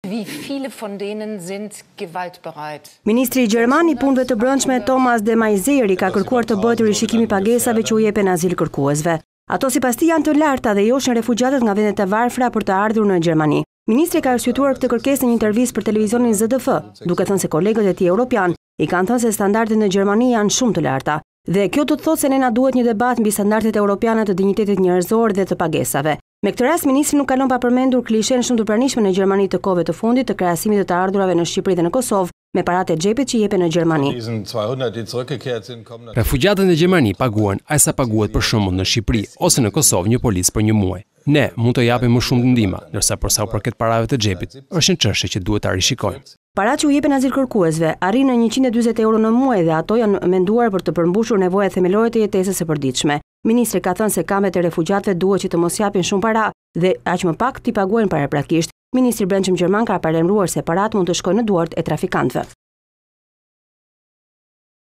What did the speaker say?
Wie viele von denen sind gewaltbereit? Ministri i Gjerman i punëve të brendshme Thomas de Maizière ka kërkuar të bëhet rishikimi pagesave që u jepen azil kërkuesve. Ato sipas tij janë të larta dhe joshin refugjatët nga vendet e varfra për të ardhur në Gjermani. Ministri ka arsyetuar këtë kërkesë në një intervistë për televizionin ZDF, duke thënë se kolegët e tij europian i kanë thënë se standardet në Gjermani janë shumë të larta. Dhe kjo do të thotë se ne na duhet një debat mbi standardet europiane të dinjitetit njerëzor dhe të pagesave. Me këtë rast, ministri nuk kalon pa përmendur klishen shumë të pranishme në Gjermani të kohëve të fundit të krahasimit të ardhurave në Shqipëri dhe në Kosovë me paratë e xhepit që jepen në Gjermani. Refugjatët në Gjermani paguan aq sa paguhet për shembull në Shqipëri ose në Kosovë një policë për një muaj. Ne mund të japim më shumë ndihmë, ndërsa për sa u përket parave të xhepit, është një çështje që duhet ta rishikojmë. Paratë që u jepen azil kërkuesve arrin në 140 euro në muaj dhe ato janë menduar për të përmbushur nevojat themelore të jetesës së përditshme. Ministri ka thënë se kampet e refugjatëve duhet që të mos japin shumë para dhe aq më pak t'i paguajnë paraprakisht. Ministri i Brendshëm Gjerman ka paremruar se paratë mund të shkojnë në duart e trafikantëve.